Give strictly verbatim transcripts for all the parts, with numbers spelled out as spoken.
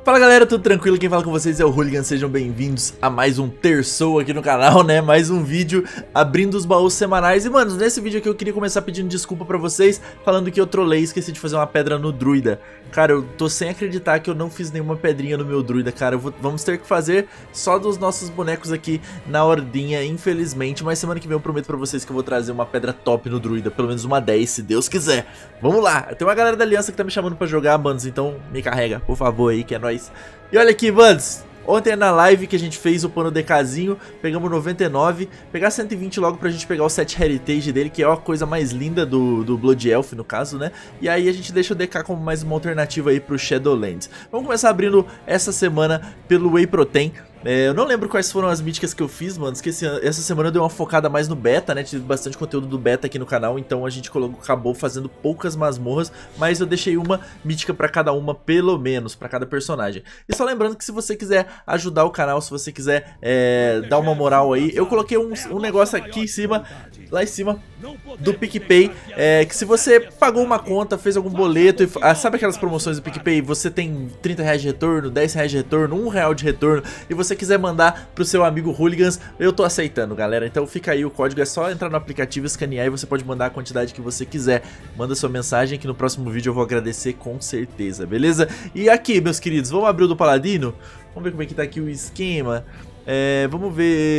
Fala galera, tudo tranquilo? Quem fala com vocês é o Hooligan, sejam bem-vindos a mais um Terçou aqui no canal, né? Mais um vídeo abrindo os baús semanais. E mano, nesse vídeo aqui eu queria começar pedindo desculpa pra vocês, falando que eu trolei e esqueci de fazer uma pedra no druida. Cara, eu tô sem acreditar que eu não fiz nenhuma pedrinha no meu druida, cara. Eu vou, vamos ter que fazer só dos nossos bonecos aqui na ordinha, infelizmente. Mas semana que vem eu prometo pra vocês que eu vou trazer uma pedra top no druida, pelo menos uma dez, se Deus quiser. Vamos lá, tem uma galera da aliança que tá me chamando pra jogar, manos, então me carrega, por favor aí, que é nóis. E olha aqui, manos, ontem na live que a gente fez o pano DKzinho, pegamos noventa e nove, pegar cento e vinte logo pra gente pegar o set Heritage dele, que é a coisa mais linda do, do Blood Elf no caso, né? E aí a gente deixa o D K como mais uma alternativa aí pro Shadowlands. Vamos começar abrindo essa semana pelo Whey Protein. É, eu não lembro quais foram as míticas que eu fiz, mano, esqueci, essa semana eu dei uma focada mais no beta, né, tive bastante conteúdo do beta aqui no canal, então a gente colocou, acabou fazendo poucas masmorras, mas eu deixei uma mítica pra cada uma, pelo menos, pra cada personagem. E só lembrando que se você quiser ajudar o canal, se você quiser é, dar uma moral aí, eu coloquei um, um negócio aqui em cima, lá em cima do PicPay, é, que se você pagou uma conta, fez algum boleto, e, ah, sabe aquelas promoções do PicPay, você tem trinta reais de retorno, dez reais de retorno, um real de retorno, e você quiser mandar pro seu amigo Hooligans, eu tô aceitando, galera. Então fica aí o código, é só entrar no aplicativo, escanear e você pode mandar a quantidade que você quiser. Manda sua mensagem que no próximo vídeo eu vou agradecer com certeza, beleza? E aqui, meus queridos, vamos abrir o do Paladino? Vamos ver como é que tá aqui o esquema. É, vamos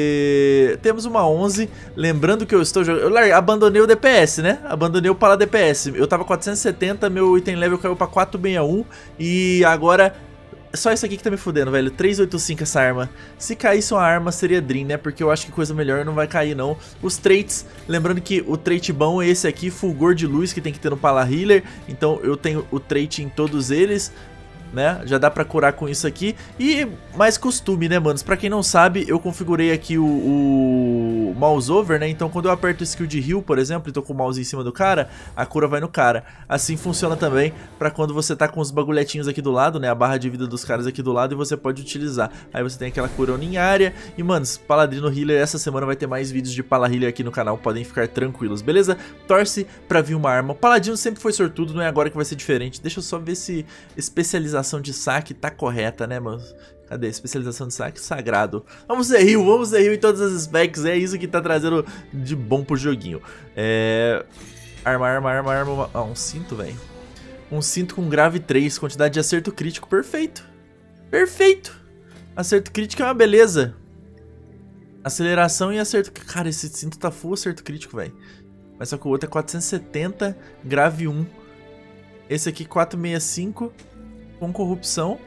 ver... Temos uma onze, lembrando que eu estou jogando... Eu larguei, abandonei o D P S, né? Abandonei o Pala D P S. Eu tava quatrocentos e setenta, meu item level caiu pra quatrocentos e sessenta e um e agora... Só isso aqui que tá me fudendo, velho. trezentos e oitenta e cinco essa arma. Se caísse uma arma seria Dream, né? Porque eu acho que coisa melhor não vai cair, não. Os traits, lembrando que o trait bom é esse aqui, Fulgor de Luz, que tem que ter no Pala Healer. Então eu tenho o trait em todos eles, né? Já dá pra curar com isso aqui. E mais costume, né, manos? Pra quem não sabe, eu configurei aqui o, o mouse over, né? Então quando eu aperto o skill de heal, por exemplo, e tô com o mouse em cima do cara, a cura vai no cara. Assim funciona também pra quando você tá com os bagulhetinhos aqui do lado, né? A barra de vida dos caras aqui do lado e você pode utilizar. Aí você tem aquela cura em área. E, manos, Paladino Healer, essa semana vai ter mais vídeos de Pala Healer aqui no canal. Podem ficar tranquilos, beleza? Torce pra vir uma arma. O Paladino sempre foi sortudo, não é agora que vai ser diferente. Deixa eu só ver se especialização de saque tá correta, né, mano? Cadê? Especialização de saque sagrado. Vamos ser heal, vamos ser heal em todas as specs. É isso que tá trazendo de bom pro joguinho. É... Arma, arma, arma, arma. Ah, um cinto, velho. Um cinto com grave três. Quantidade de acerto crítico. Perfeito. Perfeito. Acerto crítico é uma beleza. Aceleração e acerto... Cara, esse cinto tá full acerto crítico, velho. Mas só que o outro é quatrocentos e setenta. Grave um. Esse aqui quatrocentos e sessenta e cinco. Com corrupção.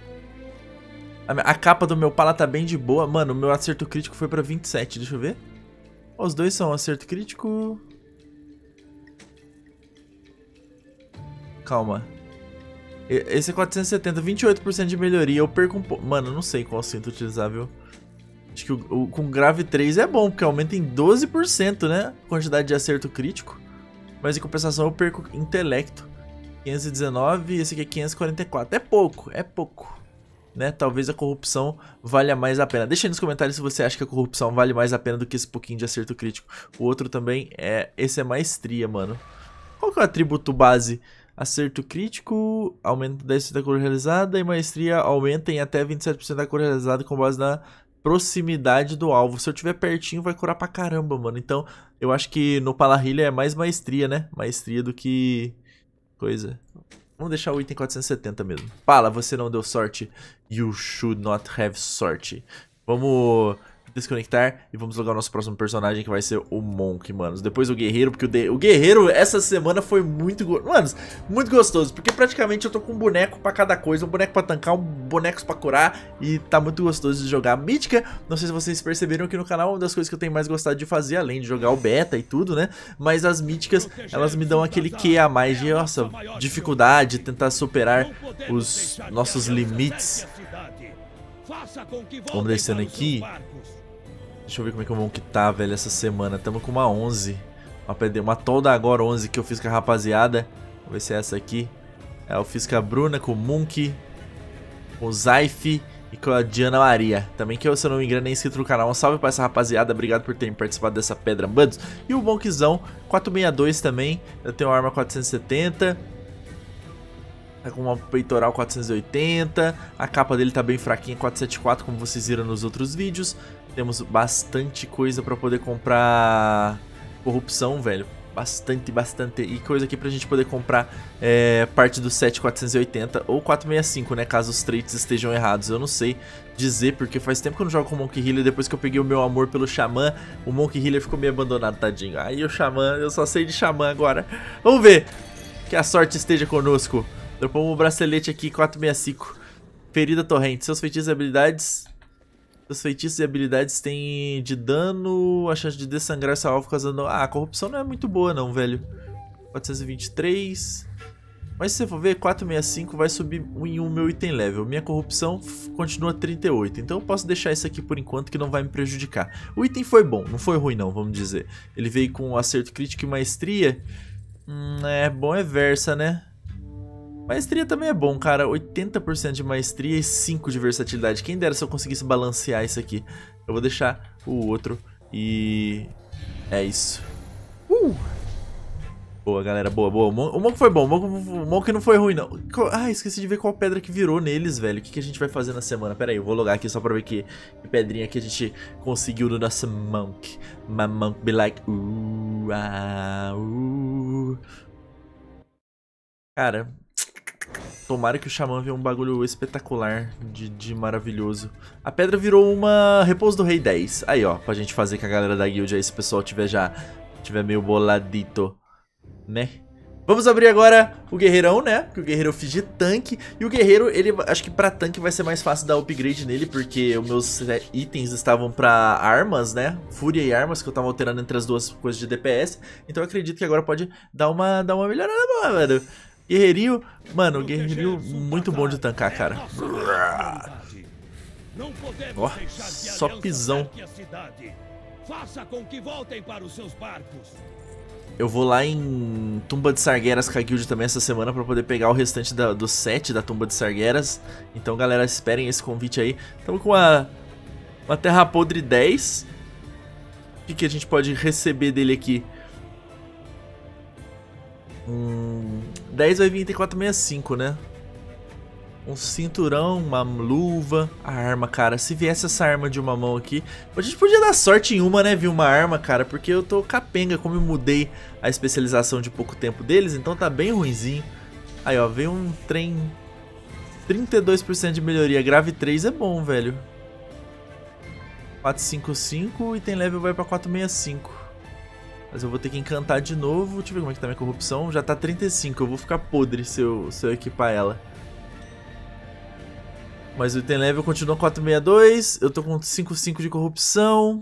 A capa do meu pala tá bem de boa. Mano, o meu acerto crítico foi pra vinte e sete. Deixa eu ver. Os dois são acerto crítico. Calma. Esse é quatrocentos e setenta. vinte e oito por cento de melhoria. Eu perco um pouco. Mano, eu não sei qual cinto utilizar, viu? Acho que o, o, com grave três é bom, porque aumenta em doze por cento, né? Quantidade de acerto crítico. Mas em compensação eu perco intelecto. quinhentos e dezenove. E esse aqui é quinhentos e quarenta e quatro. É pouco, é pouco. Né? Talvez a corrupção valha mais a pena. Deixa aí nos comentários se você acha que a corrupção vale mais a pena do que esse pouquinho de acerto crítico. O outro também é... Esse é maestria, mano. Qual que é o atributo base? Acerto crítico, aumenta dez por cento da cura realizada. E maestria aumenta em até vinte e sete por cento da cura realizada com base na proximidade do alvo. Se eu tiver pertinho vai curar pra caramba, mano. Então eu acho que no Pala Healer é mais maestria, né? Maestria do que... coisa... Vamos deixar o item quatrocentos e setenta mesmo. Pala, você não deu sorte. You should not have sorte. Vamos desconectar e vamos logar o nosso próximo personagem, que vai ser o Monk, manos. Depois o Guerreiro, porque o, de... o Guerreiro essa semana foi muito... Go... Manos, muito gostoso. Porque praticamente eu tô com um boneco pra cada coisa. Um boneco pra tancar, um boneco pra curar. E tá muito gostoso de jogar. Mítica, não sei se vocês perceberam aqui no canal, uma das coisas que eu tenho mais gostado de fazer, além de jogar o beta e tudo, né? Mas as míticas, elas me dão aquele que a mais de, nossa, dificuldade, tentar superar os nossos limites. Vamos descendo aqui. Deixa eu ver como é que o Monk tá, velho, essa semana. Tamo com uma onze. Uma, uma Tolda agora onze que eu fiz com a rapaziada. Vamos ver se é essa aqui. É, eu fiz com a Bruna, com o Monk, com o Zaif e com a Diana Maria. Também que eu, se eu não me engano, é inscrito no canal. Um salve pra essa rapaziada. Obrigado por terem participado dessa pedra, buds. E o Monkzão, quatrocentos e sessenta e dois também. Eu tenho uma arma quatrocentos e setenta. Tá com uma peitoral quatrocentos e oitenta. A capa dele tá bem fraquinha, quatrocentos e setenta e quatro, como vocês viram nos outros vídeos. Temos bastante coisa pra poder comprar corrupção, velho. Bastante, bastante. E coisa aqui pra gente poder comprar é, parte do set quatrocentos e oitenta ou quatrocentos e sessenta e cinco, né? Caso os traits estejam errados. Eu não sei dizer, porque faz tempo que eu não jogo com o Monk Healer. Depois que eu peguei o meu amor pelo Xamã, o Monk Healer ficou meio abandonado, tadinho. Aí o Xamã, eu só sei de Xamã agora. Vamos ver. Que a sorte esteja conosco. Dropamos o bracelete aqui, quatrocentos e sessenta e cinco. Ferida torrente. Seus feitiços e habilidades... Seus feitiços e habilidades têm de dano, a chance de dessangrar seu alvo causando... Ah, a corrupção não é muito boa não, velho. quatrocentos e vinte e três. Mas se você for ver, quatrocentos e sessenta e cinco vai subir em um meu item level. Minha corrupção continua trinta e oito. Então eu posso deixar isso aqui por enquanto, que não vai me prejudicar. O item foi bom, não foi ruim não, vamos dizer. Ele veio com acerto crítico e maestria. Hum, é bom é Versa, né? Maestria também é bom, cara. oitenta por cento de maestria e cinco de versatilidade. Quem dera se eu conseguisse balancear isso aqui. Eu vou deixar o outro e... É isso. Uh! Boa, galera. Boa, boa. O Monk foi bom. O Monk, o Monk não foi ruim, não. Ah, esqueci de ver qual pedra que virou neles, velho. O que, que a gente vai fazer na semana? Pera aí, eu vou logar aqui só pra ver que, que pedrinha que a gente conseguiu no nosso Monk. My Monk be like... Uh, ah, uh. Cara... Tomara que o Xamã venha um bagulho espetacular de, de maravilhoso. A pedra virou uma repouso do rei dez. Aí, ó, pra gente fazer com a galera da guild aí, se o pessoal tiver já tiver meio boladito, né? Vamos abrir agora o guerreirão, né? Porque o guerreiro eu fiz de tanque. E o guerreiro, ele acho que pra tanque vai ser mais fácil dar upgrade nele, porque os meus itens estavam pra armas, né? Fúria e armas, que eu tava alterando entre as duas coisas de D P S. Então eu acredito que agora pode dar uma, dar uma melhorada boa, mano. Guerreirinho, mano, guerreirinho muito bom de tancar, cara. Ó, só pisão. Eu vou lá em Tumba de Sargueras com a guild também essa semana pra poder pegar o restante da, do set da Tumba de Sargueras. Então, galera, esperem esse convite aí. Estamos com uma, uma Terra Podre dez. O que, que a gente pode receber dele aqui? Hum, dez vai vir em quatrocentos e sessenta e cinco, né? Um cinturão, uma luva, a arma, cara. Se viesse essa arma de uma mão aqui, a gente podia dar sorte em uma, né? Vir uma arma, cara, porque eu tô capenga, como eu mudei a especialização de pouco tempo deles, então tá bem ruinzinho. Aí, ó, veio um trem... trinta e dois por cento de melhoria, grave três é bom, velho. quatrocentos e cinquenta e cinco, item level vai pra quatrocentos e sessenta e cinco. Mas eu vou ter que encantar de novo. Deixa eu ver como é que tá minha corrupção. Já tá trinta e cinco, eu vou ficar podre se eu, se eu equipar ela. Mas o item level continua quatrocentos e sessenta e dois. Eu tô com cinquenta e cinco de corrupção.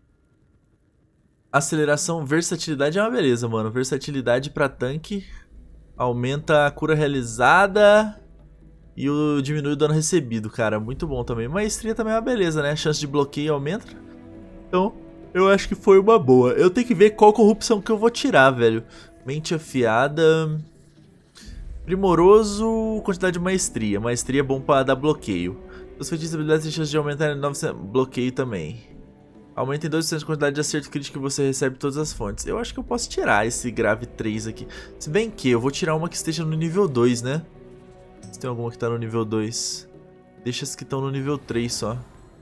Aceleração, versatilidade é uma beleza, mano. Versatilidade pra tanque. Aumenta a cura realizada. E o diminui o dano recebido, cara. Muito bom também. Maestria também é uma beleza, né? A chance de bloqueio aumenta. Então... eu acho que foi uma boa. Eu tenho que ver qual corrupção que eu vou tirar, velho. Mente afiada. Primoroso. Quantidade de maestria. Maestria é bom pra dar bloqueio. Os feitiços e habilidades têm chance de aumentar em nove por cento. Bloqueio também. Aumenta em dois por cento a quantidade de acerto crítico que você recebe de todas as fontes. Eu acho que eu posso tirar esse grave três aqui. Se bem que eu vou tirar uma que esteja no nível dois, né? Se tem alguma que tá no nível dois. Deixa as que estão no nível três só.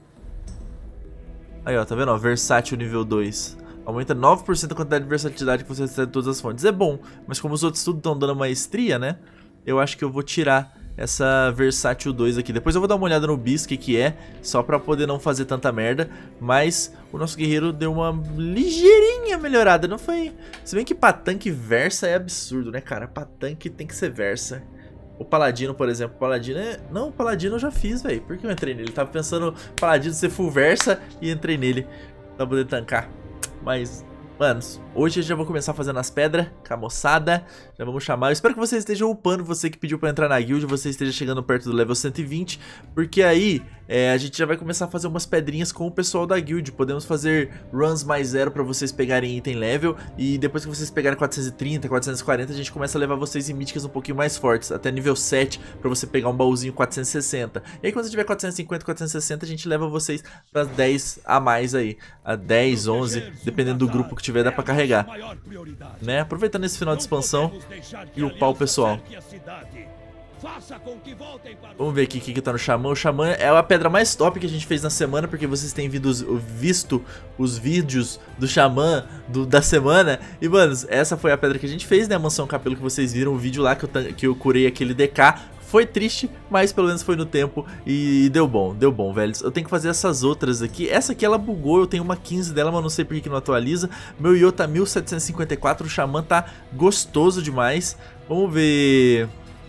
Aí, ó, tá vendo? Ó, versátil nível dois. Aumenta nove por cento a quantidade de versatilidade que você recebe de todas as fontes. É bom, mas como os outros tudo estão dando maestria, né? Eu acho que eu vou tirar essa versátil dois aqui. Depois eu vou dar uma olhada no bis, que que é, só pra poder não fazer tanta merda. Mas o nosso guerreiro deu uma ligeirinha melhorada, não foi... Se bem que pra tanque versa é absurdo, né, cara? Pra tanque tem que ser versa. O Paladino, por exemplo, o Paladino é... Não, o Paladino eu já fiz, velho. Por que eu entrei nele? Tava pensando Paladino ser full versa e entrei nele pra poder tancar. Mas, manos, hoje eu já vou começar fazendo as pedras com a moçada. Já vamos chamar. Eu espero que você esteja upando, você que pediu pra entrar na guild, você esteja chegando perto do level cento e vinte. Porque aí, é, a gente já vai começar a fazer umas pedrinhas com o pessoal da guild. Podemos fazer runs mais zero pra vocês pegarem item level. E depois que vocês pegarem quatrocentos e trinta, quatrocentos e quarenta, a gente começa a levar vocês em míticas um pouquinho mais fortes. Até nível sete, pra você pegar um baúzinho quatrocentos e sessenta. E aí quando você tiver quatrocentos e cinquenta, quatrocentos e sessenta, a gente leva vocês pra dez a mais aí. A dez, onze, dependendo do grupo que tiver, dá pra carregar. Né? Aproveitando esse final de expansão e upar o pessoal. Vamos ver aqui o que, que tá no Xamã. O Xamã é a pedra mais top que a gente fez na semana, porque vocês têm visto os vídeos do Xamã do, da semana. E, mano, essa foi a pedra que a gente fez, né? A mansão capelo que vocês viram o vídeo lá que eu, que eu curei aquele D K. Foi triste, mas pelo menos foi no tempo e deu bom, deu bom, velho. Eu tenho que fazer essas outras aqui. Essa aqui ela bugou, eu tenho uma quinze dela, mas não sei por que, que não atualiza. Meu Yo tá mil setecentos e cinquenta e quatro, o Xamã tá gostoso demais. Vamos ver...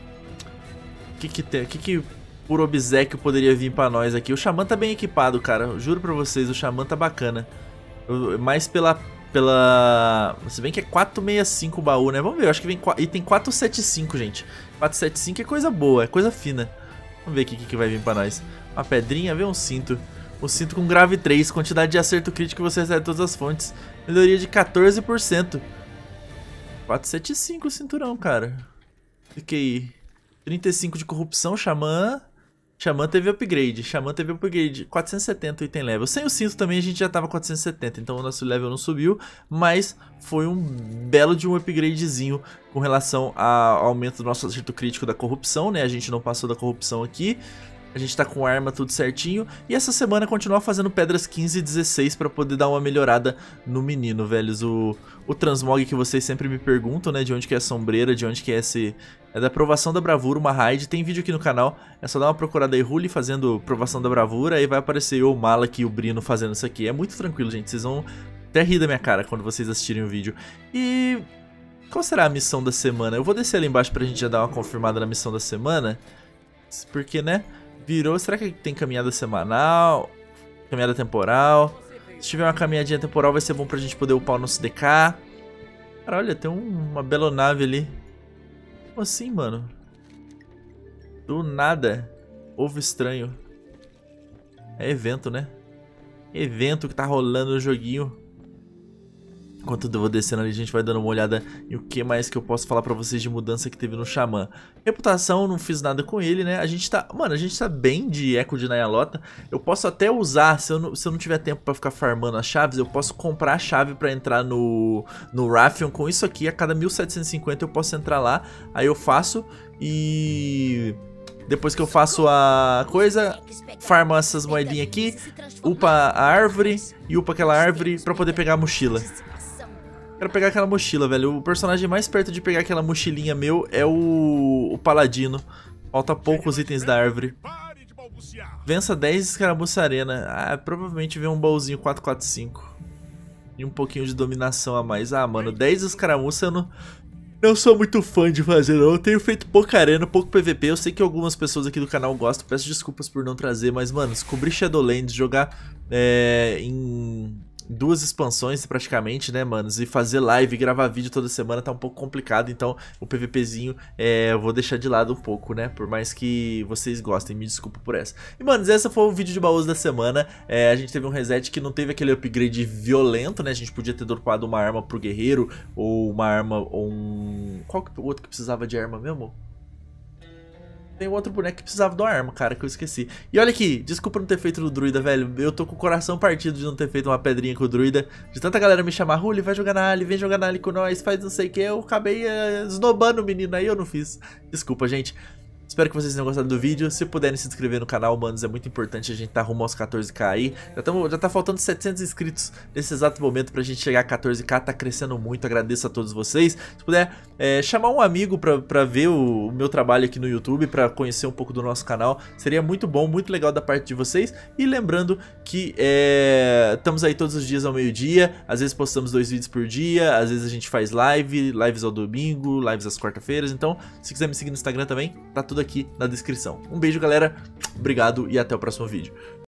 O que que tem, o que que por obséquio poderia vir pra nós aqui? O Xamã tá bem equipado, cara, juro pra vocês, o Xamã tá bacana. Eu, mais pela... Pela... Se bem que é quatrocentos e sessenta e cinco o baú, né? Vamos ver, eu acho que vem... E tem quatrocentos e setenta e cinco, gente. quatrocentos e setenta e cinco é coisa boa, é coisa fina. Vamos ver aqui o que, que vai vir pra nós. Uma pedrinha, vê um cinto. Um cinto com grave três, quantidade de acerto crítico que você recebe de todas as fontes. Melhoria de quatorze por cento. quatrocentos e setenta e cinco o cinturão, cara. Fiquei... trinta e cinco de corrupção, Xamã... Xamã teve upgrade, Xamã teve upgrade, quatrocentos e setenta o item level. Sem o cinto também a gente já tava quatrocentos e setenta, então o nosso level não subiu, mas foi um belo de um upgradezinho com relação ao aumento do nosso acerto crítico da corrupção, né? A gente não passou da corrupção aqui. A gente tá com arma tudo certinho. E essa semana continuar fazendo pedras quinze e dezesseis pra poder dar uma melhorada no menino, velhos. O, o transmog que vocês sempre me perguntam, né? De onde que é a sombreira, de onde que é esse... É da provação da bravura, uma raid. Tem vídeo aqui no canal. É só dar uma procurada aí, Ruli fazendo provação da bravura. Aí vai aparecer eu, o Malak e o Brino fazendo isso aqui. É muito tranquilo, gente. Vocês vão até rir da minha cara quando vocês assistirem o vídeo. E... qual será a missão da semana? Eu vou descer ali embaixo pra gente já dar uma confirmada na missão da semana. Porque, né... Virou, será que tem caminhada semanal? Caminhada temporal? Se tiver uma caminhadinha temporal vai ser bom pra gente poder upar o nosso D K. Cara, olha, tem um, uma bela nave ali. Como assim, mano? Do nada. Ovo estranho. É evento, né? Evento que tá rolando no joguinho. Enquanto eu vou descendo ali, a gente vai dando uma olhada em o que mais que eu posso falar pra vocês de mudança que teve no Xamã. Reputação, não fiz nada com ele, né? A gente tá... Mano, a gente tá bem de eco de Nyalota. Eu posso até usar, se eu não, se eu não tiver tempo pra ficar farmando as chaves, eu posso comprar a chave pra entrar no, no Raffion. Com isso aqui, a cada mil setecentos e cinquenta eu posso entrar lá. Aí eu faço e... Depois que eu faço a coisa, farmo essas moedinhas aqui, upa a árvore e upa aquela árvore pra poder pegar a mochila. Quero pegar aquela mochila, velho. O personagem mais perto de pegar aquela mochilinha meu é o, o Paladino. Falta poucos itens da árvore. Vença dez escaramuça arena. Ah, provavelmente vem um baúzinho quatrocentos e quarenta e cinco. E um pouquinho de dominação a mais. Ah, mano, dez escaramuça eu não... Não sou muito fã de fazer, não. Eu tenho feito pouca arena, pouco P V P. Eu sei que algumas pessoas aqui do canal gostam. Peço desculpas por não trazer, mas, mano, descobrir Shadowlands, jogar é, em... duas expansões praticamente, né, manos? E fazer live, gravar vídeo toda semana tá um pouco complicado, então o PVPzinho é, eu vou deixar de lado um pouco, né? Por mais que vocês gostem, me desculpa por essa. E, manos, esse foi o vídeo de baús da semana. É, a gente teve um reset que não teve aquele upgrade violento, né? A gente podia ter dropado uma arma pro guerreiro, ou uma arma, ou um... Qual que o outro que precisava de arma mesmo? Tem um outro boneco que precisava de uma arma, cara, que eu esqueci. E olha aqui, desculpa não ter feito no druida, velho. Eu tô com o coração partido de não ter feito uma pedrinha com o druida. De tanta galera me chamar, Ruli, vai jogar na Ali, vem jogar na Ali com nós, faz não sei o que. Eu acabei uh, esnobando o menino aí, eu não fiz. Desculpa, gente. Espero que vocês tenham gostado do vídeo. Se puderem se inscrever no canal, manos, é muito importante. A gente tá rumo aos quatorze K aí. Já, tamo, já tá faltando setecentos inscritos nesse exato momento pra gente chegar a quatorze K. Tá crescendo muito, agradeço a todos vocês. Se puder é, chamar um amigo pra, pra ver o, o meu trabalho aqui no YouTube, pra conhecer um pouco do nosso canal, seria muito bom, muito legal da parte de vocês. E lembrando que é, estamos aí todos os dias ao meio-dia. Às vezes postamos dois vídeos por dia, às vezes a gente faz live, lives ao domingo, lives às quarta-feiras. Então, se quiser me seguir no Instagram também, tá tudo aqui na descrição. Um beijo, galera, obrigado e até o próximo vídeo.